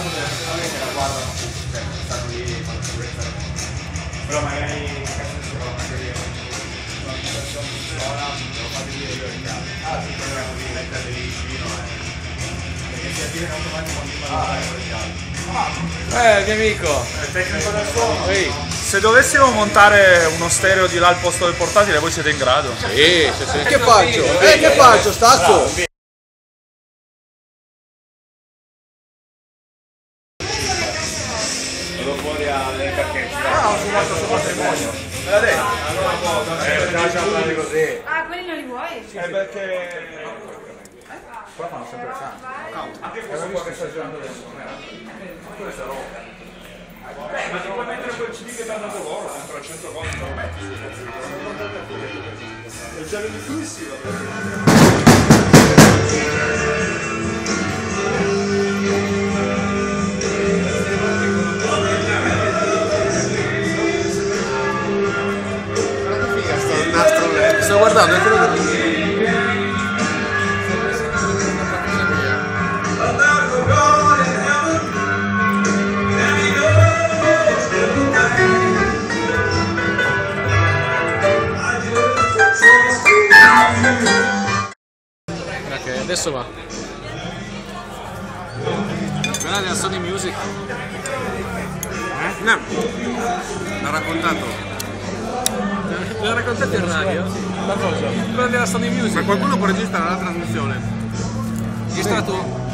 delle persone che la guardano, cioè stanno lì e fanno sicurezza. Però magari in casa si trovano anche io. Una situazione di scuola, devo fare dire io in casa. Ah, sì, poi vengo lì, mettere lì vicino, perché si attiva in automatico quando mi fanno fare con gli altri. Mio amico! Il tecnico del suono. Ehi. Se dovessimo montare uno stereo di là al posto del portatile, voi siete in grado? Sì, sì, sì. Che faccio? Che faccio, stacco? Vado fuori alle parcheggi. Ah, ho fumato sul matrimonio. Me l'ha detto? Allora può, lascia parlare così. Ah, quelli non li vuoi? È perché... Qua fanno sempre sangue. Anche questo qua che sta girando adesso. Questa è roba. Ma ti puoi mettere quel CD che ti hanno dato loro, dentro al 100 volte, te lo metti. È già di flussi, Sto guardando, è quello che ti... Ok, adesso va. Quella della Sony Music. No. L'ha raccontato. L'ha raccontato in radio? La cosa? Quella della Sony Music. Ma qualcuno può registrare la trasmissione? Registrato?